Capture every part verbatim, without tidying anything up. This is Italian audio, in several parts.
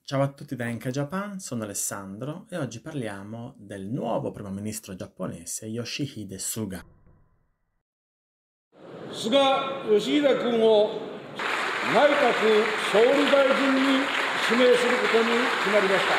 Ciao a tutti da Enka Japan, sono Alessandro e oggi parliamo del nuovo primo ministro giapponese Yoshihide Suga. 菅義偉君を内閣総理大臣に指名することに決まりました。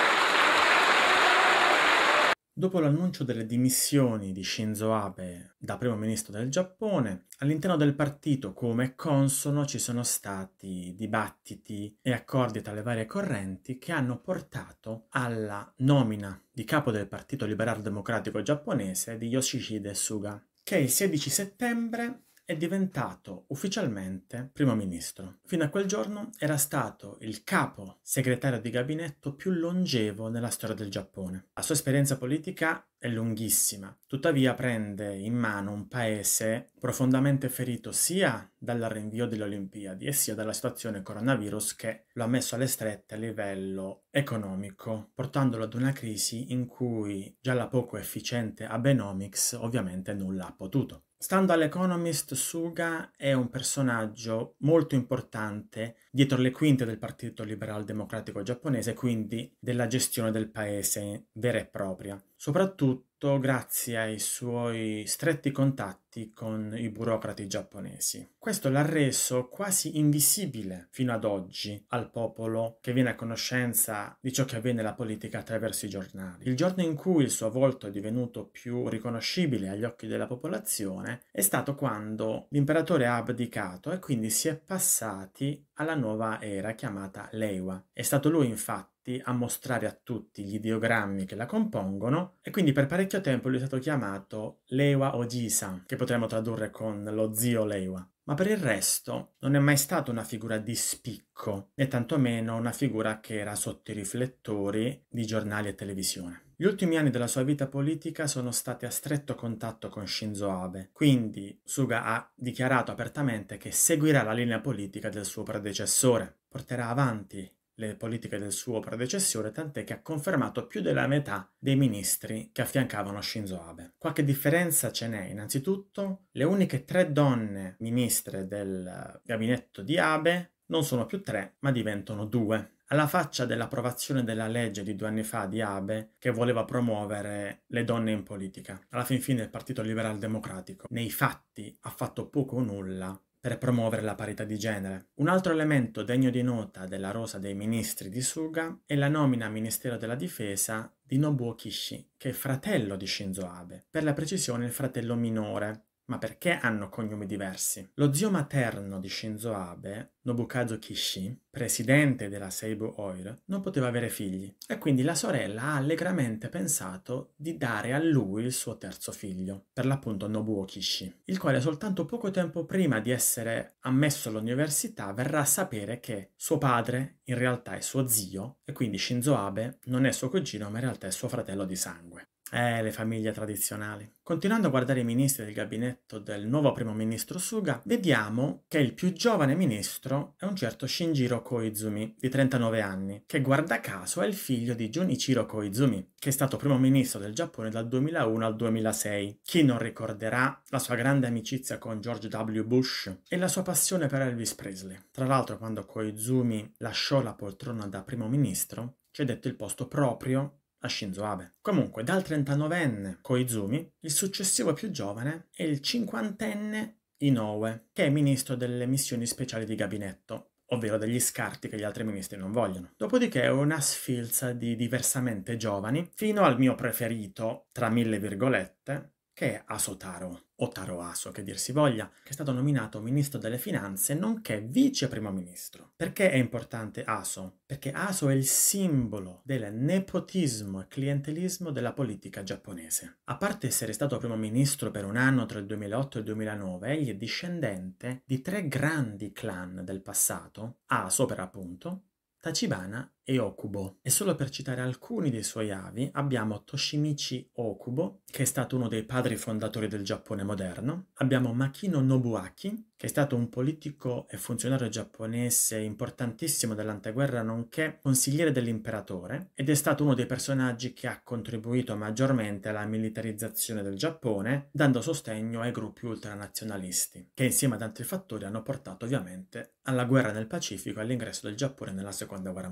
Dopo l'annuncio delle dimissioni di Shinzo Abe da primo ministro del Giappone, all'interno del partito, come è consono, ci sono stati dibattiti e accordi tra le varie correnti che hanno portato alla nomina di capo del Partito Liberal Democratico giapponese di Yoshihide Suga, che il sedici settembre è diventato ufficialmente primo ministro. Fino a quel giorno era stato il capo segretario di gabinetto più longevo nella storia del Giappone. La sua esperienza politica è lunghissima, tuttavia prende in mano un paese profondamente ferito sia dal rinvio delle Olimpiadi e sia dalla situazione coronavirus che lo ha messo alle strette a livello economico, portandolo ad una crisi in cui già la poco efficiente Abenomics ovviamente nulla ha potuto. Stando all'Economist, Suga è un personaggio molto importante dietro le quinte del Partito Liberal Democratico giapponese, quindi della gestione del paese vera e propria, soprattutto grazie ai suoi stretti contatti con i burocrati giapponesi. Questo l'ha reso quasi invisibile fino ad oggi al popolo che viene a conoscenza di ciò che avviene nella politica attraverso i giornali. Il giorno in cui il suo volto è divenuto più riconoscibile agli occhi della popolazione è stato quando l'imperatore ha abdicato e quindi si è passati alla nuova era chiamata Reiwa. È stato lui infatti a mostrare a tutti gli ideogrammi che la compongono e quindi per parecchio tempo lui è stato chiamato Reiwa Oji-san, che potremmo tradurre con lo zio Reiwa. Ma per il resto non è mai stata una figura di spicco, né tantomeno una figura che era sotto i riflettori di giornali e televisione. Gli ultimi anni della sua vita politica sono stati a stretto contatto con Shinzo Abe, quindi Suga ha dichiarato apertamente che seguirà la linea politica del suo predecessore, porterà avanti le politiche del suo predecessore, tant'è che ha confermato più della metà dei ministri che affiancavano Shinzo Abe. Qualche differenza ce n'è. Innanzitutto, le uniche tre donne ministre del gabinetto di Abe non sono più tre, ma diventano due. Alla faccia dell'approvazione della legge di due anni fa di Abe che voleva promuovere le donne in politica. Alla fin fine il Partito Liberal Democratico nei fatti ha fatto poco o nulla per promuovere la parità di genere. Un altro elemento degno di nota della rosa dei ministri di Suga è la nomina al Ministero della Difesa di Nobuo Kishi, che è fratello di Shinzo Abe, per la precisione il fratello minore. Ma perché hanno cognomi diversi? Lo zio materno di Shinzo Abe, Nobukazu Kishi, presidente della Seibu Oil, non poteva avere figli e quindi la sorella ha allegramente pensato di dare a lui il suo terzo figlio, per l'appunto Nobuo Kishi, il quale soltanto poco tempo prima di essere ammesso all'università verrà a sapere che suo padre in realtà è suo zio e quindi Shinzo Abe non è suo cugino ma in realtà è suo fratello di sangue. Eh, le famiglie tradizionali. Continuando a guardare i ministri del gabinetto del nuovo primo ministro Suga, vediamo che il più giovane ministro è un certo Shinjiro Koizumi, di trentanove anni, che guarda caso è il figlio di Junichiro Koizumi, che è stato primo ministro del Giappone dal duemilauno al duemilasei. Chi non ricorderà la sua grande amicizia con George W. Bush e la sua passione per Elvis Presley. Tra l'altro, quando Koizumi lasciò la poltrona da primo ministro, ci è detto il posto proprio a Shinzo Abe. Comunque, dal trentanovenne Koizumi, il successivo più giovane è il cinquantenne Inoue, che è ministro delle missioni speciali di gabinetto, ovvero degli scarti che gli altri ministri non vogliono. Dopodiché è una sfilza di diversamente giovani, fino al mio preferito, tra mille virgolette, che è Aso Taro, o Taro Aso, che dir si voglia, che è stato nominato ministro delle finanze nonché vice primo ministro. Perché è importante Aso? Perché Aso è il simbolo del nepotismo e clientelismo della politica giapponese. A parte essere stato primo ministro per un anno tra il duemilaotto e il duemilanove, egli è discendente di tre grandi clan del passato, Aso per appunto, Tachibana e Okubo. E solo per citare alcuni dei suoi avi abbiamo Toshimichi Okubo, che è stato uno dei padri fondatori del Giappone moderno, abbiamo Makino Nobuaki, che è stato un politico e funzionario giapponese importantissimo dell'anteguerra nonché consigliere dell'imperatore, ed è stato uno dei personaggi che ha contribuito maggiormente alla militarizzazione del Giappone, dando sostegno ai gruppi ultranazionalisti, che insieme ad altri fattori hanno portato ovviamente alla guerra nel Pacifico e all'ingresso del Giappone nella seconda guerra mondiale.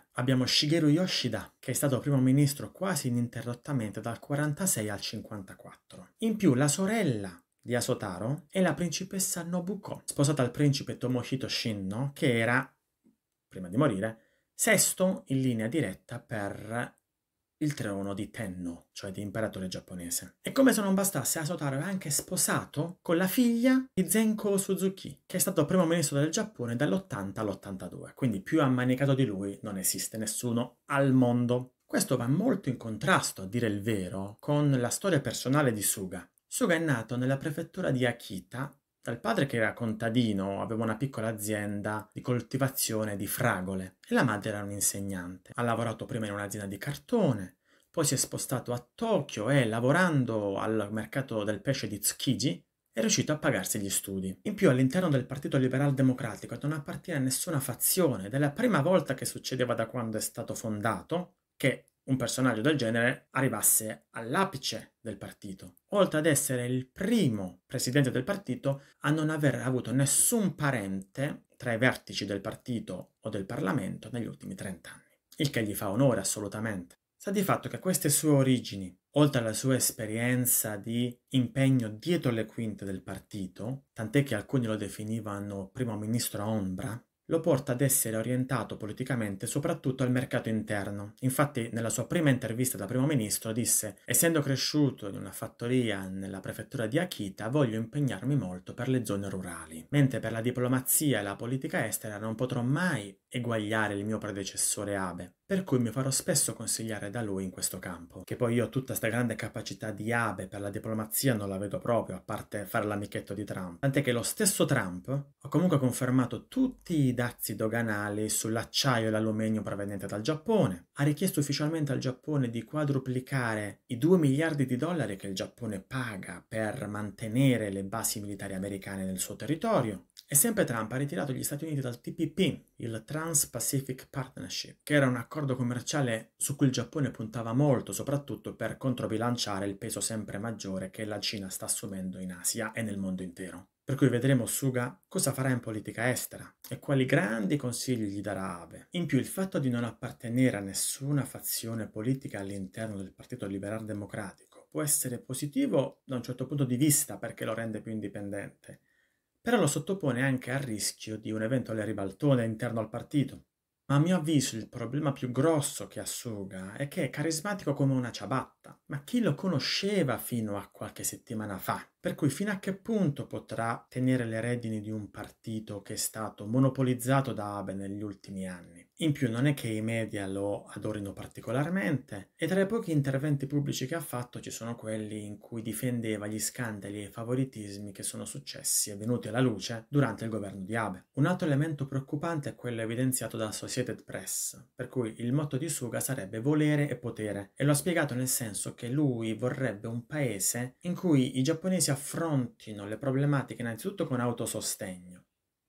abbiamo Shigeru Yoshida, che è stato primo ministro quasi ininterrottamente dal quarantasei al cinquantaquattro. In più la sorella di Asotaro è la principessa Nobuko, sposata al principe Tomohito Shinno, che era, prima di morire, sesto in linea diretta per il trono di Tenno, cioè di imperatore giapponese. E come se non bastasse, Asotaro è anche sposato con la figlia di Zenko Suzuki, che è stato primo ministro del Giappone dall'ottanta all'ottantadue, quindi più ammanicato di lui non esiste nessuno al mondo. Questo va molto in contrasto, a dire il vero, con la storia personale di Suga. Suga è nato nella prefettura di Akita dal padre che era contadino, aveva una piccola azienda di coltivazione di fragole e la madre era un'insegnante. Ha lavorato prima in un'azienda di cartone, poi si è spostato a Tokyo e lavorando al mercato del pesce di Tsukiji è riuscito a pagarsi gli studi. In più all'interno del Partito Liberal Democratico non appartiene a nessuna fazione ed è la prima volta che succedeva da quando è stato fondato che un personaggio del genere arrivasse all'apice del partito, oltre ad essere il primo presidente del partito a non aver avuto nessun parente tra i vertici del partito o del Parlamento negli ultimi trent'anni, il che gli fa onore assolutamente. Sta di fatto che queste sue origini, oltre alla sua esperienza di impegno dietro le quinte del partito, tant'è che alcuni lo definivano primo ministro ombra, lo porta ad essere orientato politicamente soprattutto al mercato interno. Infatti nella sua prima intervista da primo ministro disse: essendo cresciuto in una fattoria nella prefettura di Akita voglio impegnarmi molto per le zone rurali, mentre per la diplomazia e la politica estera non potrò mai eguagliare il mio predecessore Abe, per cui mi farò spesso consigliare da lui in questo campo. Che poi io tutta sta grande capacità di Abe per la diplomazia non la vedo proprio, a parte fare l'amichetto di Trump. Tant'è che lo stesso Trump ha comunque confermato tutti i dazi doganali sull'acciaio e l'alluminio proveniente dal Giappone, ha richiesto ufficialmente al Giappone di quadruplicare i due miliardi di dollari che il Giappone paga per mantenere le basi militari americane nel suo territorio. E sempre Trump ha ritirato gli Stati Uniti dal T P P, il Trans-Pacific Partnership, che era un accordo commerciale su cui il Giappone puntava molto, soprattutto per controbilanciare il peso sempre maggiore che la Cina sta assumendo in Asia e nel mondo intero. Per cui vedremo Suga cosa farà in politica estera e quali grandi consigli gli darà Abe. In più il fatto di non appartenere a nessuna fazione politica all'interno del Partito Liberal Democratico può essere positivo da un certo punto di vista perché lo rende più indipendente, però lo sottopone anche al rischio di un eventuale ribaltone interno al partito. Ma a mio avviso il problema più grosso che ha Suga è che è carismatico come una ciabatta, ma chi lo conosceva fino a qualche settimana fa? Per cui fino a che punto potrà tenere le redini di un partito che è stato monopolizzato da Abe negli ultimi anni? In più non è che i media lo adorino particolarmente e tra i pochi interventi pubblici che ha fatto ci sono quelli in cui difendeva gli scandali e i favoritismi che sono successi e venuti alla luce durante il governo di Abe. Un altro elemento preoccupante è quello evidenziato da Associated Press, per cui il motto di Suga sarebbe volere e potere, e lo ha spiegato nel senso che lui vorrebbe un paese in cui i giapponesi affrontino le problematiche innanzitutto con autosostegno,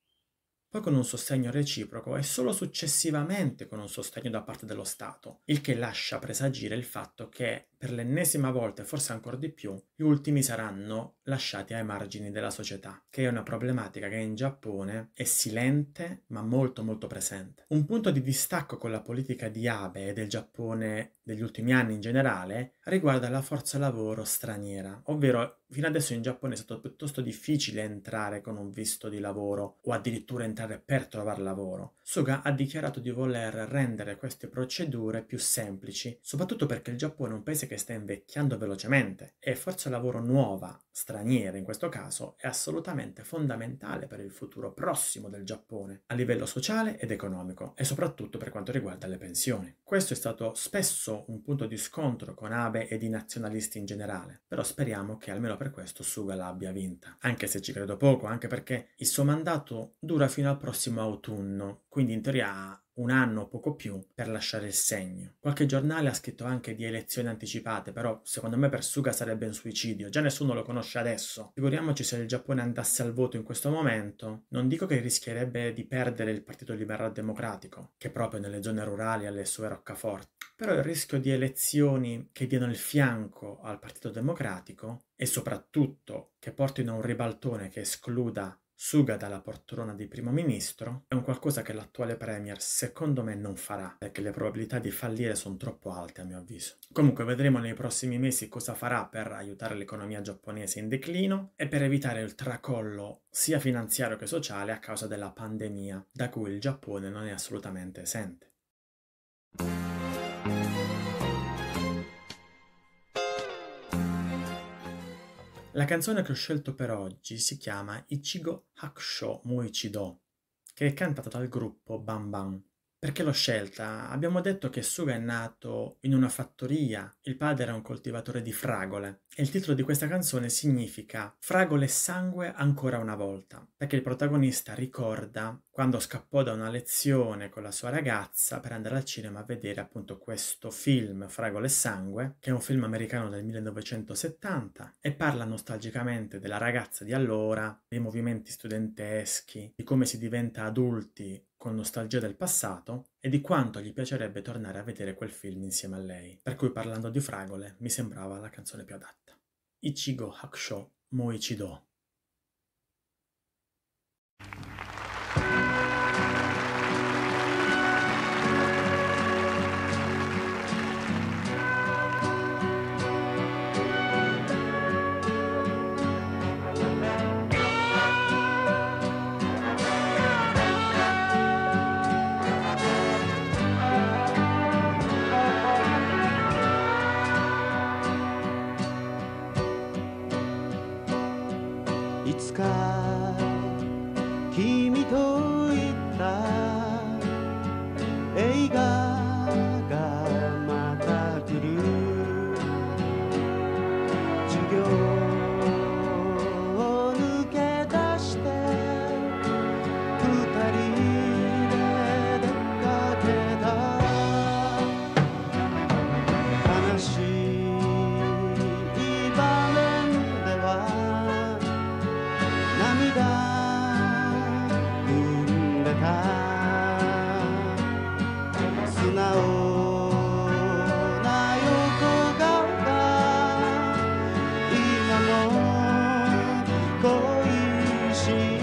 poi con un sostegno reciproco e solo successivamente con un sostegno da parte dello Stato, il che lascia presagire il fatto che per l'ennesima volta e forse ancora di più gli ultimi saranno lasciati ai margini della società, che è una problematica che in Giappone è silente ma molto molto presente. Un punto di distacco con la politica di Abe e del Giappone degli ultimi anni in generale riguarda la forza lavoro straniera, ovvero fino adesso in Giappone è stato piuttosto difficile entrare con un visto di lavoro o addirittura entrare per trovare lavoro. Suga ha dichiarato di voler rendere queste procedure più semplici, soprattutto perché il Giappone è un paese che sta invecchiando velocemente e forza lavoro nuova, straniera in questo caso, è assolutamente fondamentale per il futuro prossimo del Giappone, a livello sociale ed economico e soprattutto per quanto riguarda le pensioni. Questo è stato spesso un punto di scontro con Abe ed i nazionalisti in generale, però speriamo che almeno per questo Suga l'abbia vinta, anche se ci credo poco, anche perché il suo mandato dura fino al prossimo autunno, quindi in teoria ha un anno o poco più per lasciare il segno. Qualche giornale ha scritto anche di elezioni anticipate, però secondo me per Suga sarebbe un suicidio, già nessuno lo conosce adesso. Figuriamoci se il Giappone andasse al voto in questo momento, non dico che rischierebbe di perdere il Partito Liberal Democratico, che proprio nelle zone rurali ha le sue roccaforti, però il rischio di elezioni che diano il fianco al Partito Democratico e soprattutto che portino a un ribaltone che escluda Suga dalla poltrona di primo ministro è un qualcosa che l'attuale premier secondo me non farà, perché le probabilità di fallire sono troppo alte a mio avviso. Comunque vedremo nei prossimi mesi cosa farà per aiutare l'economia giapponese in declino e per evitare il tracollo sia finanziario che sociale a causa della pandemia, da cui il Giappone non è assolutamente esente. La canzone che ho scelto per oggi si chiama Ichigo Hakusho Muichido, che è cantata dal gruppo Bam Bam. Perché l'ho scelta? Abbiamo detto che Suga è nato in una fattoria, il padre era un coltivatore di fragole e il titolo di questa canzone significa Fragole e sangue ancora una volta, perché il protagonista ricorda quando scappò da una lezione con la sua ragazza per andare al cinema a vedere appunto questo film Fragole e sangue, che è un film americano del millenovecentosettanta e parla nostalgicamente della ragazza di allora, dei movimenti studenteschi, di come si diventa adulti con nostalgia del passato e di quanto gli piacerebbe tornare a vedere quel film insieme a lei. Per cui parlando di fragole mi sembrava la canzone più adatta. Ichigo Hakusho Muichido. いつか君と行った映画がまた来る授業を抜け出して二人で出かけた悲しい場面では涙踏んでた素直な横顔が今も恋しい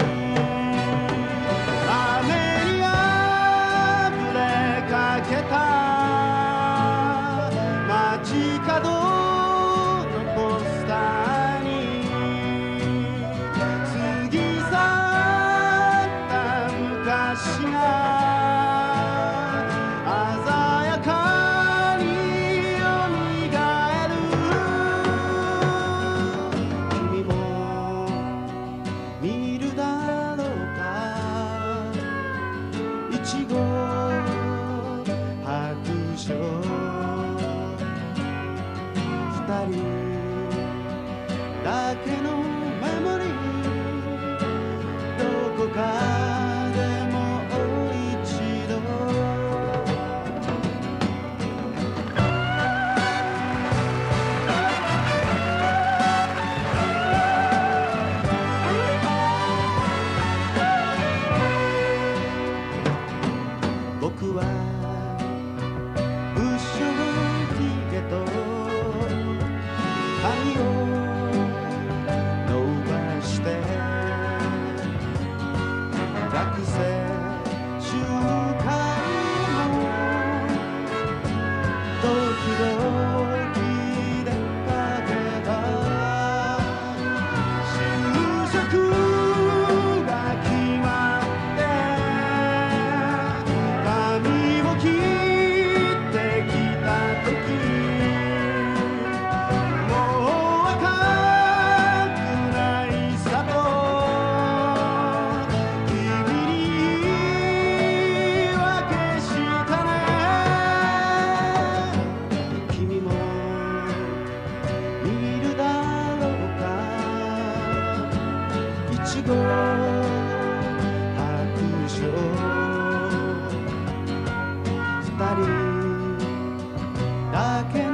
雨にあふれかけた街角のポスターに過ぎ去った昔が鮮やかによみがえる君も見るだろうかいちご白書二人だけのメモリーどこかでもう一度僕はブッシュヒゲと髪を伸ばして学生集会も時々出かけた就職が決まって髪を切ってきた時もう赤くないさと君に言い訳したね君も見るだろうかいちご白書二人だけ